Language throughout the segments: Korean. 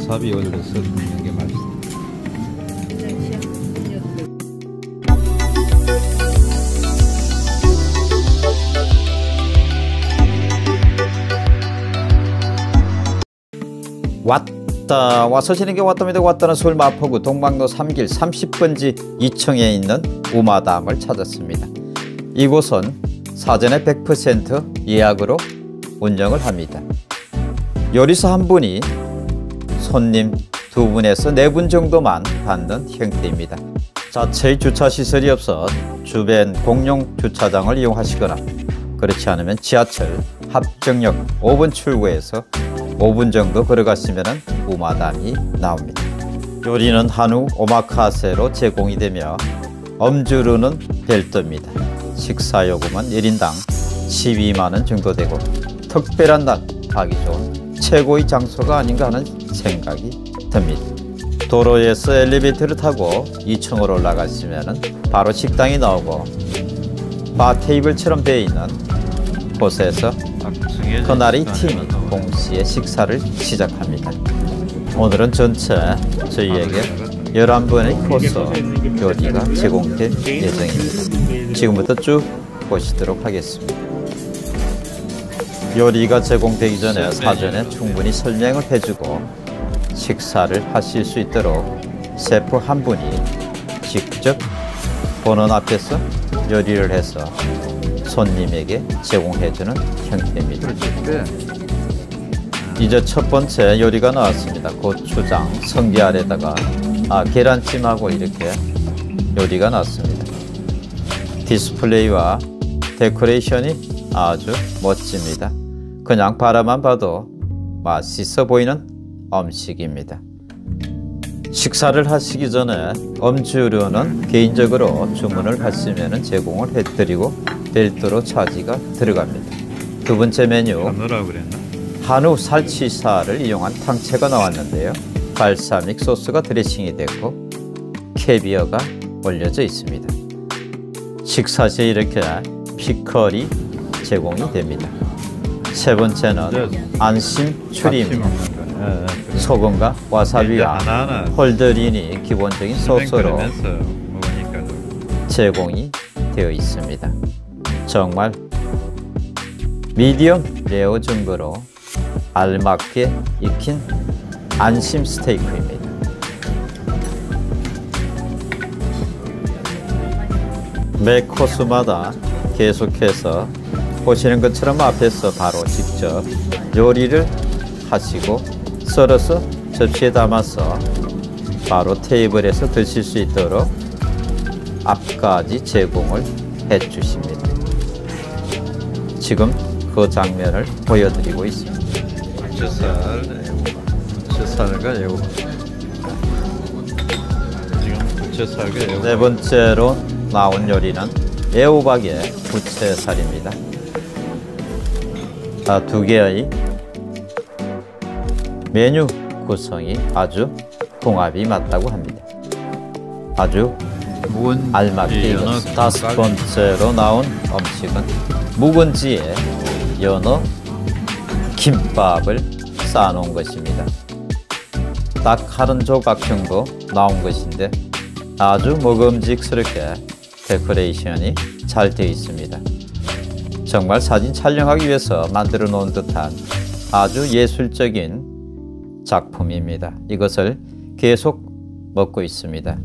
와사비 올려서 먹는 게 맛있어. 왔다 와서 지는 게 왔답니다. 왔다는 서울 마포구 동방로 3길 30번지 2층에 있는 우마담을 찾았습니다. 이곳은 사전에 100% 예약으로 운영을 합니다. 요리사 한 분이 손님 2분에서 4분 정도만 받는 형태입니다. 자체의 주차시설이 없어 주변 공용 주차장을 이용하시거나 그렇지 않으면 지하철 합정역 5번 출구에서 5분 정도 걸어가시면 우마담이 나옵니다. 요리는 한우 오마카세로 제공이 되며 음주로는 별도입니다. 식사요금은 1인당 12만원 정도 되고 특별한 날 가기 좋은 최고의 장소가 아닌가 하는 생각이 듭니다. 도로에서 엘리베이터를 타고 2층으로 올라가시면 바로 식당이 나오고 바 테이블처럼 되어 있는 곳에서 그날의 팀이 동시에 식사를 시작합니다. 오늘은 전체 저희에게 11번의 코스 요리가 제공될 예정입니다. 지금부터 쭉 보시도록 하겠습니다. 요리가 제공되기 전에 사전에 충분히 설명을 해주고 식사를 하실 수 있도록 셰프 한 분이 직접 보는 앞에서 요리를 해서 손님에게 제공해주는 형태입니다. 이제 첫 번째 요리가 나왔습니다. 고추장 성게 아래다가 계란찜하고 이렇게 요리가 나왔습니다. 디스플레이와 데코레이션이 아주 멋집니다. 그냥 바라만 봐도 맛있어 보이는 음식입니다. 식사를 하시기 전에 음주료는 개인적으로 주문을 하시면 제공을 해드리고 별도로 차지가 들어갑니다. 두 번째 메뉴 한우 살치살을 이용한 탕채가 나왔는데요. 발사믹 소스가 드레싱이 됐고 캐비어가 올려져 있습니다. 식사 시에 이렇게 피클이 제공이 됩니다. 세 번째는 안심 추리입니다. 소금과 와사비와 홀더린이 기본적인 소스로 제공이 되어 있습니다. 정말 미디엄 레어 정도로 알맞게 익힌 안심 스테이크입니다. 매 코스마다 계속해서 보시는 것처럼 앞에서 바로 직접 요리를 하시고 썰어서 접시에 담아서 바로 테이블에서 드실 수 있도록 앞까지 제공을 해 주십니다. 지금 그 장면을 보여드리고 있습니다. 부채살과 애호박. 지금 부채살과 애호박. 네 번째로 나온 요리는 애호박의 부채살입니다. 두 개의 메뉴 구성이 아주 궁합이 맞다고 합니다. 아주 알맞게 익었습니다. 다섯 번째로 나온 음식은 묵은지에 연어 김밥을 쌓아놓은 것입니다. 딱 한 조각 정도 나온 것인데 아주 먹음직스럽게 데코레이션이 잘 되어 있습니다. 정말 사진 촬영하기 위해서 만들어 놓은 듯한 아주 예술적인 작품입니다. 이것을 계속 먹고 있습니다.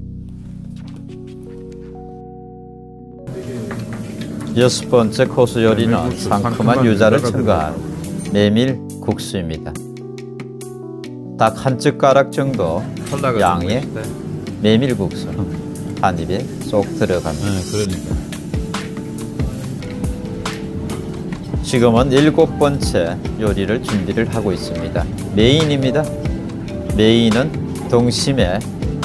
여섯 번째 코스 요리는 상큼한 유자를 첨가한 메밀국수입니다. 딱 한 젓가락 정도 양의 메밀국수 한 입에 쏙 들어갑니다. 그러니까. 지금은 7번째 요리를 준비를 하고 있습니다. 메인입니다. 메인은 동심에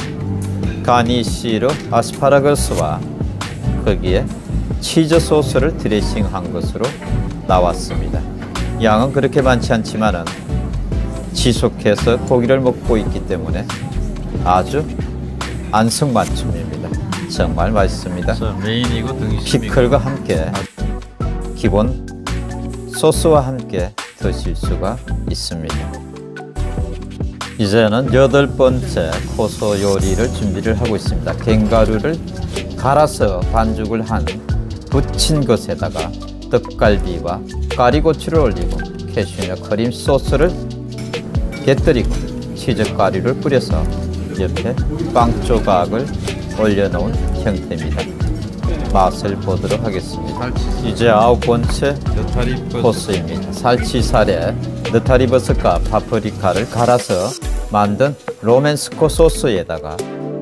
가니쉬로 아스파라거스와 거기에 치즈 소스를 드레싱한 것으로 나왔습니다. 양은 그렇게 많지 않지만은 지속해서 고기를 먹고 있기 때문에 아주 안성맞춤입니다. 정말 맛있습니다. 메인이고 등심이고 피클과 함께 기본 소스와 함께 드실 수가 있습니다. 이제는 8번째 코스 요리를 준비를 하고 있습니다. 갱가루를 갈아서 반죽을 한 부친 것에다가 떡갈비와 까리고추를 올리고 캐슈넛 크림 소스를 곁들이고 치즈 가루를 뿌려서 옆에 빵 조각을 올려놓은 형태입니다. 맛을 보도록 하겠습니다. 이제 9번째 코스입니다. 살치살에 느타리버섯과 파프리카를 갈아서 만든 로맨스코 소스에다가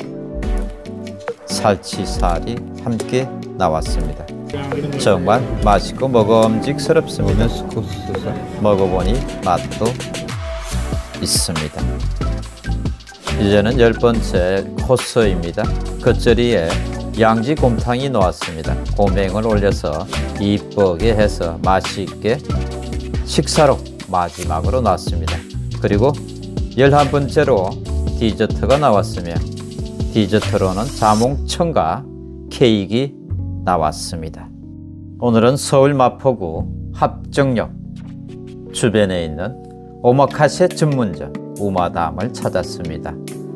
살치살이 함께 나왔습니다. 정말 맛있고 먹음직스럽습니다. 먹어보니 맛도 있습니다. 이제는 10번째 코스입니다. 겉절이에 양지곰탕이 나왔습니다. 고명을 올려서 이쁘게 해서 맛있게 식사로 마지막으로 나왔습니다. 그리고 11번째로 디저트가 나왔으며 디저트로는 자몽청과 케이크 나왔습니다. 오늘은 서울 마포구 합정역 주변에 있는 오마카세 전문점 우마담을 찾았습니다.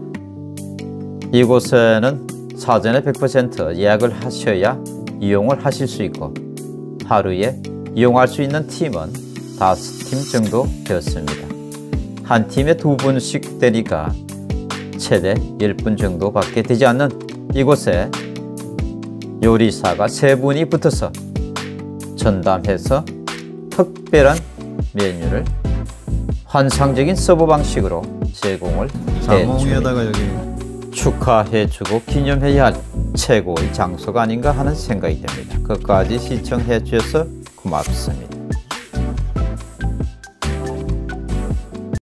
이곳에는 사전에 100% 예약을 하셔야 이용을 하실 수 있고 하루에 이용할 수 있는 팀은 5팀 정도 되었습니다. 한 팀에 2분씩 대리가 최대 10분 정도밖에 되지 않는 이곳에 요리사가 3분이 붙어서 전담해서 특별한 메뉴를 환상적인 서브 방식으로 제공을 자몽에다가 여기 축하해주고 기념해야 할 최고의 장소가 아닌가 하는 생각이 듭니다. 끝까지 시청해 주셔서 고맙습니다.